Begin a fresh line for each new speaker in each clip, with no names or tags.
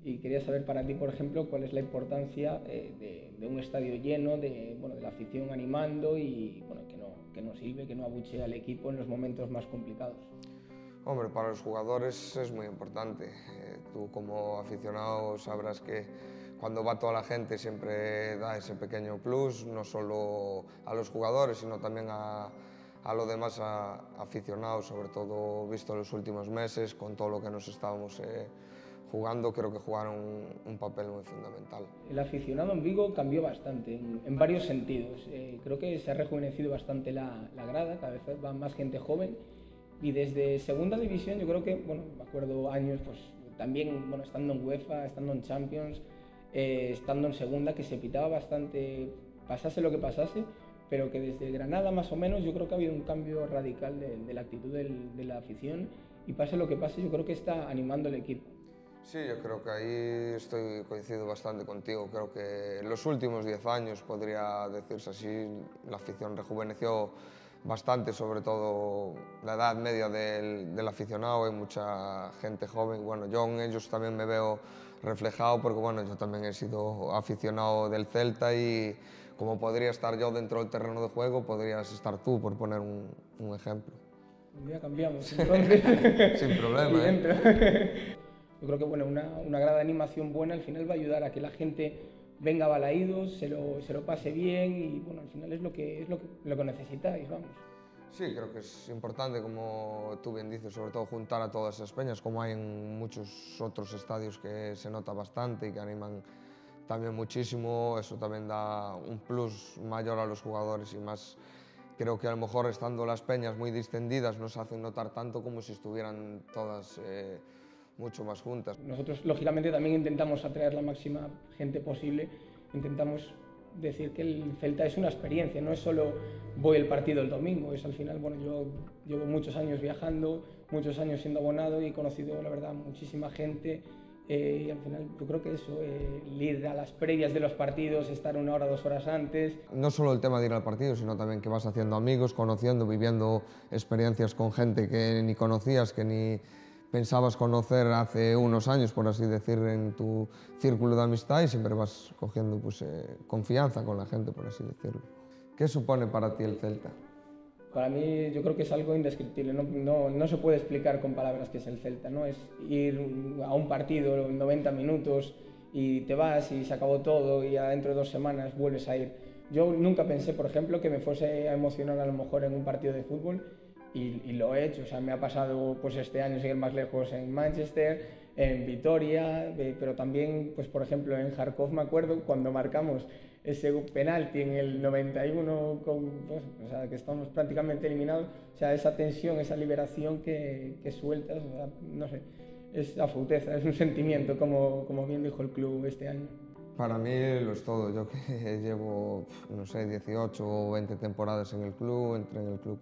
Y quería saber para ti, por ejemplo, cuál es la importancia de un estadio lleno, bueno, de la afición animando y bueno, que no silbe, que no abuchee al equipo en los momentos más complicados.
Hombre, para los jugadores es muy importante. Tú como aficionado sabrás que cuando va toda la gente siempre da ese pequeño plus, no solo a los jugadores, sino también a los demás aficionados, sobre todo visto los últimos meses, con todo lo que nos estábamos jugando, creo que jugaron un papel muy fundamental.
El aficionado en Vigo cambió bastante, en varios sentidos. Creo que se ha rejuvenecido bastante la grada, cada vez va más gente joven. Y desde segunda división yo creo que, bueno, me acuerdo años, pues también, bueno, estando en UEFA, estando en Champions, estando en segunda, que se pitaba bastante, pasase lo que pasase, pero que desde Granada más o menos yo creo que ha habido un cambio radical de la actitud de la afición y pase lo que pase, yo creo que está animando el equipo.
Sí, yo creo que ahí coincido bastante contigo. Creo que en los últimos 10 años, podría decirse así, la afición rejuveneció bastante, sobre todo la edad media del aficionado. Hay mucha gente joven. Bueno, yo en ellos también me veo reflejado porque bueno, yo también he sido aficionado del Celta y como podría estar yo dentro del terreno de juego, podrías estar tú, por poner un ejemplo.
Un día cambiamos, entonces.
Sin problema,
Yo creo que bueno, una grada de animación buena al final va a ayudar a que la gente venga a Balaídos, se lo pase bien y bueno, al final es lo que necesitáis, vamos.
Sí, creo que es importante, como tú bien dices, sobre todo juntar a todas esas peñas, como hay en muchos otros estadios que se nota bastante y que animan también muchísimo. Eso también da un plus mayor a los jugadores y más, creo que a lo mejor estando las peñas muy distendidas nos hacen notar tanto como si estuvieran todas mucho más juntas.
Nosotros, lógicamente, también intentamos atraer la máxima gente posible, intentamos decir que el Celta es una experiencia, no es solo voy el partido el domingo, es al final, bueno, yo llevo muchos años viajando, muchos años siendo abonado y he conocido, la verdad, muchísima gente y al final yo creo que eso, ir a las previas de los partidos, estar 1 hora, 2 horas antes.
No solo el tema de ir al partido, sino también que vas haciendo amigos, conociendo, viviendo experiencias con gente que ni conocías, que ni pensabas conocer hace unos años, por así decir, en tu círculo de amistad y siempre vas cogiendo pues, confianza con la gente, por así decirlo. ¿Qué supone para ti el Celta?
Para mí yo creo que es algo indescriptible, no se puede explicar con palabras qué es el Celta, ¿no? Es ir a un partido 90 minutos y te vas y se acabó todo y ya dentro de 2 semanas vuelves a ir. Yo nunca pensé, por ejemplo, que me fuese a emocionar a lo mejor en un partido de fútbol y lo he hecho, o sea, me ha pasado pues este año, sin ir más lejos, en Manchester, en Vitoria, pero también, pues por ejemplo, en Kharkov me acuerdo cuando marcamos ese penalti en el 91, pues, o sea, que estamos prácticamente eliminados, o sea, esa tensión, esa liberación que sueltas, o sea, no sé, es la futeza, es un sentimiento, como bien dijo el club este año.
Para mí lo es todo. Yo que llevo, no sé, 18 o 20 temporadas en el club, entré en el club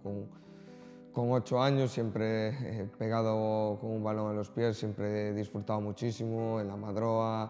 con 8 años, siempre pegado con un balón en los pies, siempre he disfrutado muchísimo en la Madroa,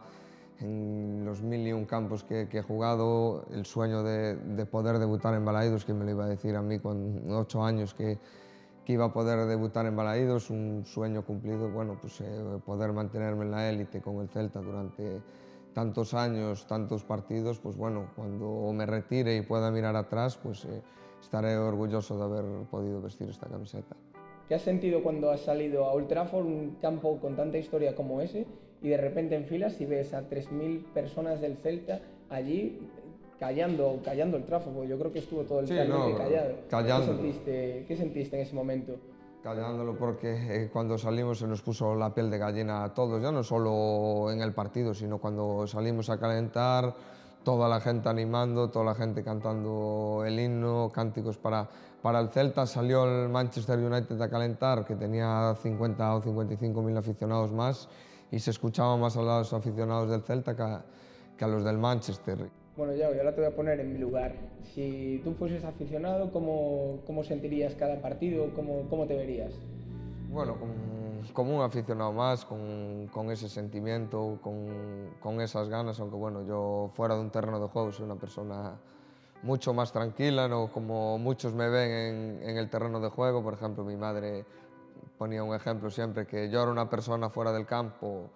en los 1001 campos que he jugado, el sueño de poder debutar en Balaídos, que me lo iba a decir a mí con 8 años que iba a poder debutar en Balaídos, un sueño cumplido, bueno, pues poder mantenerme en la élite con el Celta durante tantos años, tantos partidos, pues bueno, cuando me retire y pueda mirar atrás, pues estaré orgulloso de haber podido vestir esta camiseta.
¿Qué has sentido cuando has salido a Old Trafford, un campo con tanta historia como ese, y de repente enfilas y ves a 3000 personas del Celta allí callando el Trafford? Yo creo que estuvo todo el Celta callado.
Callándolo.
¿Qué sentiste en ese momento?
Callándolo porque cuando salimos se nos puso la piel de gallina a todos, ya no solo en el partido, sino cuando salimos a calentar, toda la gente animando, toda la gente cantando el himno, cánticos para el Celta. Salió el Manchester United a calentar, que tenía 50 o 55.000 aficionados más, y se escuchaba más a los aficionados del Celta que a los del Manchester.
Bueno, yo ahora te voy a poner en mi lugar. Si tú fueses aficionado, ¿cómo sentirías cada partido? ¿Cómo te verías?
Bueno, como un aficionado más, con ese sentimiento, con esas ganas, aunque bueno, yo fuera de un terreno de juego soy una persona mucho más tranquila, no como muchos me ven en el terreno de juego. Por ejemplo, mi madre ponía un ejemplo siempre, que yo era una persona fuera del campo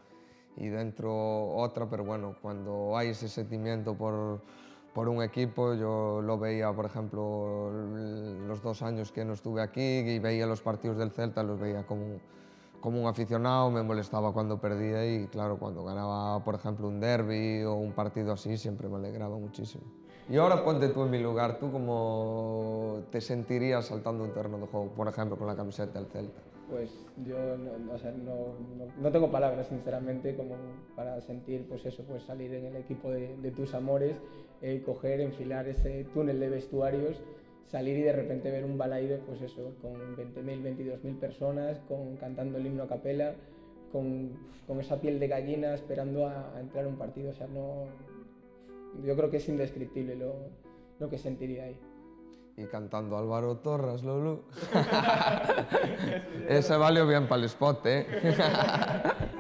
y dentro otra, pero bueno, cuando hay ese sentimiento por un equipo, yo lo veía, por ejemplo, los 2 años que no estuve aquí y veía los partidos del Celta, los veía como un aficionado, me molestaba cuando perdía y claro, cuando ganaba, por ejemplo, un derbi o un partido así, siempre me alegraba muchísimo. Y ahora ponte tú en mi lugar, ¿tú cómo te sentirías saltando un terreno de juego, por ejemplo, con la camiseta del Celta?
Pues yo o sea, no tengo palabras, sinceramente, como para sentir, pues eso, pues salir en el equipo de tus amores, coger, enfilar ese túnel de vestuarios, salir y de repente ver un Balaído, pues eso, con 20.000, 22.000 personas, cantando el himno a capela, con esa piel de gallina esperando a entrar a un partido. O sea, yo creo que es indescriptible lo que sentiría ahí.
Y cantando Álvaro Torras, Lolo. Ese valió bien para el spot, ¿eh?